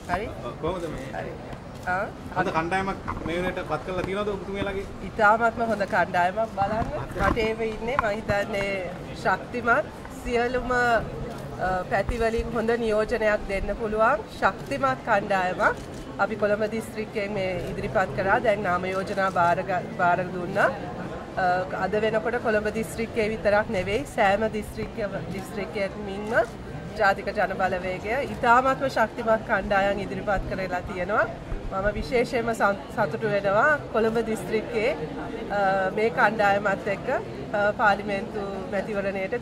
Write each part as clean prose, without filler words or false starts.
හරි කොහොමද මේ හරි හොඳ කණ්ඩායමක් මේ වෙනට පත් කරලා තියෙනවද ඔබතුමියලාගේ? ඉතාමත්ම හොඳ කණ්ඩායමක් බලන්න රටේම ඉන්නේ මම හිතන්නේ ශක්තිමත් සියලුම පැතිවලින් හොඳ නියෝජනයක් දෙන්න පුළුවන් ශක්තිමත් කණ්ඩායමක් අපි කොළඹ දිස්ත්‍රික්කයෙන් මේ ඉදිරිපත් කරා දැන් නාම යෝජනා බාර දුන්නා අද වෙනකොට කොළඹ දිස්ත්‍රික්කයේ විතරක් නෙවෙයි සෑම දිස්ත්‍රික්කයකින්ම ජාතික ජනබලවේගය ඉතාමත්ම ශක්තිමත් කණ්ඩායම් ඉදිරිපත් කරලා තියෙනවා මම විශේෂයෙන්ම සතුටු වෙනවා කොළඹ දිස්ත්‍රික්කයේ මේ කණ්ඩායමත් එක්ක පාර්ලිමේන්තු මැතිවරණයට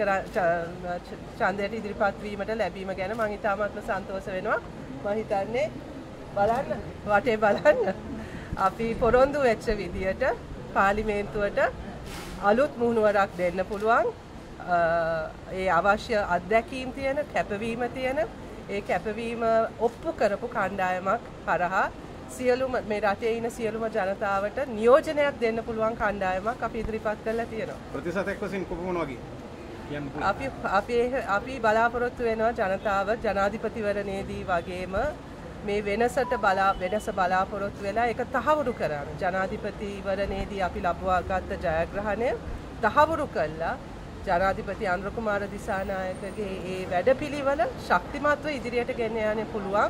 ඡන්දයට ඉදිරිපත් වීමට ලැබීම ගැන මම ඉතාමත්ම සන්තෝෂ වෙනවා මම හිතන්නේ බලන්න වටේ බලන්න අපි පොරොන්දු වෙච්ච විදියට පාර්ලිමේන්තුවට අලුත් මුහුණුවරක් දෙන්න පුළුවන් ඒ අවශ්‍ය අත්දැකීම් තියෙන කැපවීම තියෙන ඒ කැපවීම ඔප්පු කරපු කණ්ඩායමක් හරහා සියලුම මේ රටේ ඉන්න සියලුම ජනතාවට නියෝජනයක් දෙන්න පුළුවන් කණ්ඩායමක් අපි ඉදිරිපත් කරලා තියෙනවා. ප්‍රතිශතයක් වශයෙන් කොපමණ වගේ කියන්න පුළුවන්? අපි බලාපොරොත්තු වෙනවා ජනතාව ජනාධිපතිවරණයේදී වගේම මේ වෙනස බලාපොරොත්තු වෙලා ඒක තහවුරු කරන්න. ජනාධිපතිවරණයේදී අපි ලබා ගත්ත ජයග්‍රහණය තහවුරු කළා. ජනාධිපති අනුර කුමාර දිසානායකගේ ඒ වැඩපිළිවෙල ශක්තිමත්ව ඉදිරියට ගෙන යන්න පුළුවන්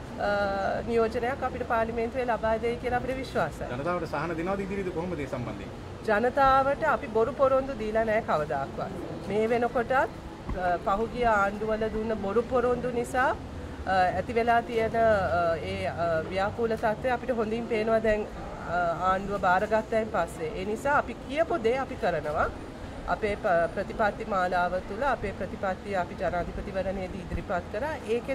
නියෝජනයක් අපිට පාර්ලිමේන්තුවේ ලබා දෙයි කියලා අපිට විශ්වාසයි. ජනතාවට සහන දෙනවද ඉදිරියේදී කොහොමද ඒ සම්බන්ධයෙන්? ජනතාවට අපි බොරු පොරොන්දු දීලා නැහැ කවදාක්වත්. මේ වෙනකොටත් පහුගිය ආණ්ඩුවල දුන්න බොරු පොරොන්දු නිසා ඇති වෙලා තියෙන ඒ ව්‍යාකූල තත්ත්වය අපිට හොඳින් පේනවා දැන් ආණ්ඩුව බාරගත්තයින් පස්සේ. ඒ නිසා අපි කියපු දේ අපි කරනවා. අපේ ප්‍රතිපත්ති මාලාව තුළ අපේ ප්‍රතිපත්තිය අපි ජනාධිපතිවරණයේදී ඉදිරිපත් කරා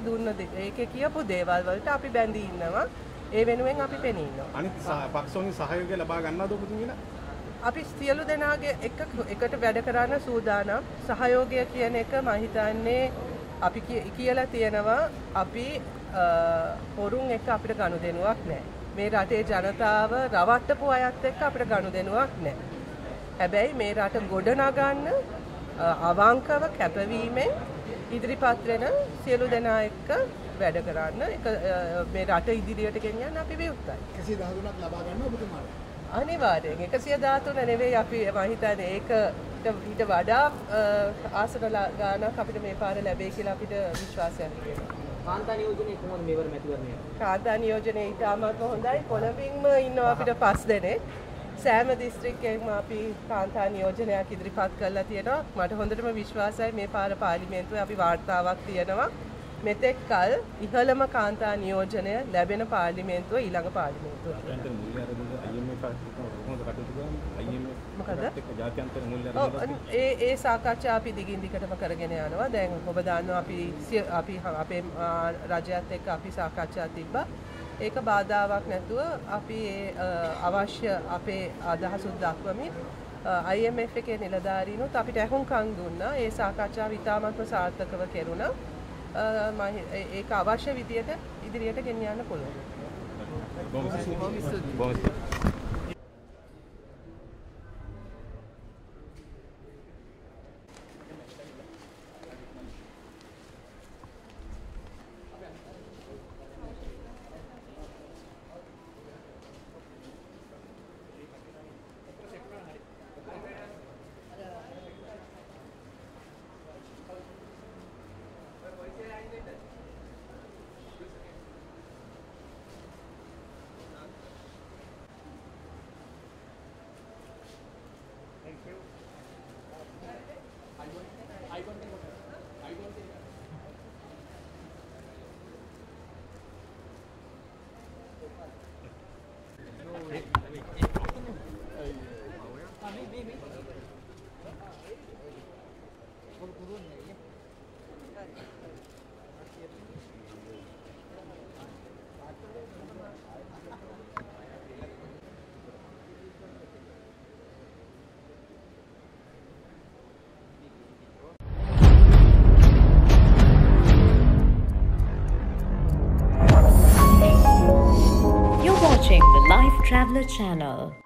ඒකේ කියපු දේවල් වලට අපි බැඳී ඉන්නවා ඒ වෙනුවෙන් අපි පෙනී ඉන්නවා අනිත් පක්ෂෝනි සහයෝගය ලබා ගන්නවද ඔබතුමීලා අපි සියලු දෙනාගේ එකට වැඩ කරන්න සූදානම් සහයෝගය කියන එක මම හිතන්නේ අපි කියලා තියෙනවා අපි හොරුන් එක්ක අපිට ගනුදෙනුවක් නැහැ මේ රටේ ජනතාව රවට්ටපු අයත් එක්ක අපිට ගනුදෙනුවක් නැහැ හැබැයි මේ රට ගොඩනගන්න අවංකව කැපවීමෙන් ඉදිරිපත් වෙන සියලු දෙනා එක්ක වැඩ කරන්න මේ රට ඉදිරියට ගෙනියන්න අපි විවෘතයි. 113ක් ලබා ගන්න ඔබතුමාට. අනිවාර්යෙන් 113 නෙවෙයි අපි මම හිතන්නේ ඒක ඊට වඩා ආසන ගානක් අපිට මේ පාර ලැබෙයි කියලා අපිට විශ්වාසයක් තියෙනවා. කාන්තා නියෝජනයේ කොහොමද මෙවර මැතිවරණය? කාන්තා නියෝජනයේ ඉතාමත් හොඳයි. කොළඹින්ම ඉන්නවා අපිට 5 දෙනෙක්. සෑම දිස්ත්‍රික්කයකම අපි කාන්තා නියෝජනයක් ඉදිරිපත් කරලා තියෙනවා. මට හොඳටම විශ්වාසයි මේ පාර පාර්ලිමේන්තුවේ අපි වාර්තාවක් තියෙනවා. මෙතෙක් කල ඉහළම කාන්තා නියෝජනය ලැබෙන පාර්ලිමේන්තුව ඊළඟ පාර්ලිමේන්තුව. ජාත්‍යන්තර මූල්‍ය ආරම්භය IMF කොහොමද කටයුතු කරන්නේ? IMF මොකද? ජාත්‍යන්තර මූල්‍ය ආරම්භය ඒ සාකච්ඡා අපි දිගින් දිගටම කරගෙන යනවා. දැන් ඔබ දන්නවා අපි අපේ රජයත් එක්ක අපි සාකච්ඡා තිබ්බා. ඒක බාධාවක් නැතුව අපි අවශ්‍ය අපේ අදහසුත් දක්වමින් IMF එකේ නිලධාරීනුත් අපිට ඇහුම්කන් දුන්නා. ඒ සාකච්ඡාව ඉතාමත්ම සාර්ථකව කෙරුණා. ඒක අවශ්‍ය විදියට ඉදිරියට ගෙනියන්න පුළුවන්. බොහොම You're watching the Life Traveler channel.